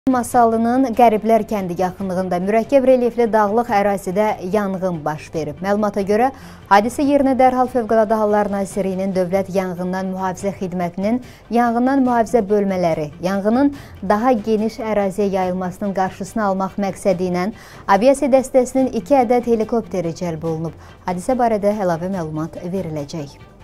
Masalının Qəriblər kəndi yaxınlığında mürəkkəb relyefli dağlıq ərazidə yanğın baş verib. Məlumata görə, hadisə yerinə dərhal Fövqəladə Hallar Nazirliyinin Dövlət Yanğından Mühafizə Xidmətinin yanğından mühafizə bölmələri, yanğının daha geniş əraziyə yayılmasının qarşısını almaq məqsədi ilə aviasiya dəstəsinin 2 ədəd helikopteri cəlb olunub. Hadisə barədə əlavə məlumat veriləcək.